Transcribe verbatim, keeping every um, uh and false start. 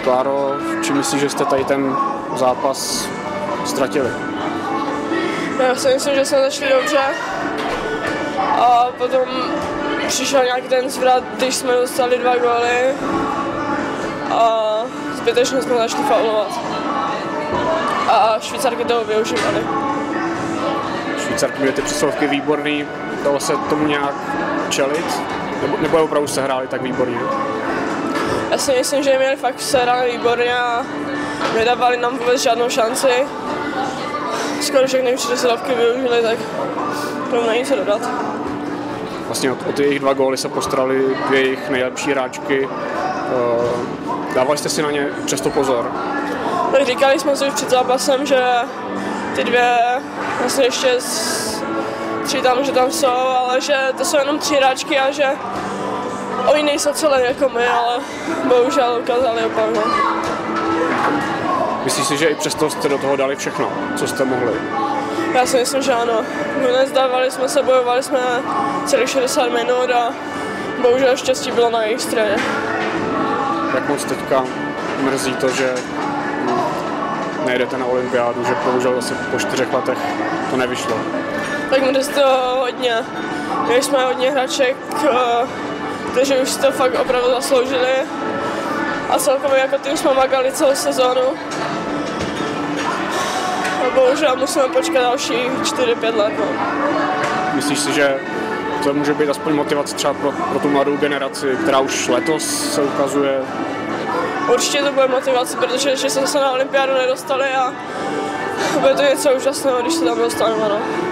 Kláro, čím myslíš, že jste tady ten zápas ztratili? Já si myslím, že jsme začali dobře a potom přišel nějaký ten zvrat, když jsme dostali dva góly a zbytečně jsme začali faulovat. A Švýcarky toho využívali. Švýcarky měly ty přesilovky výborný, dalo se tomu nějak čelit? Nebo, nebo opravdu se hráli tak výborně? Já si myslím, že měli fakt se hráli výborně a nedávali nám vůbec žádnou šanci. Skoro všechny přesilovky využili, tak tomu není co dodat. Vlastně o, o ty jejich dva góly se postarali dvě jejich nejlepší hráčky. Dávali jste si na ně přesto pozor? Tak říkali jsme si už před zápasem, že ty dvě vlastně ještě tři tam, že tam jsou, ale že to jsou jenom tři hráčky a že oni nejsou celé jako my, ale bohužel ukázali opak. Myslíš si, že i přesto jste do toho dali všechno, co jste mohli? Já si myslím, že ano. Nezdávali jsme se, bojovali jsme celých šedesát minut a bohužel štěstí bylo na jejich straně. Jak moc teďka mrzí to, že nejdete na olympiádu, že bohužel zase po čtyřech letech to nevyšlo? Tak mrzí to hodně. My jsme hodně hráček, kteří už to fakt opravdu zasloužili a celkově jako tým jsme makali celou sezónu. A bohužel musíme počkat další čtyři pět let. No. Myslíš si, že to může být aspoň motivace třeba pro, pro tu mladou generaci, která už letos se ukazuje? Určitě to bude motivace, protože že jsme se na olympiádu nedostali a bude to něco úžasného, když se tam dostaneme. No.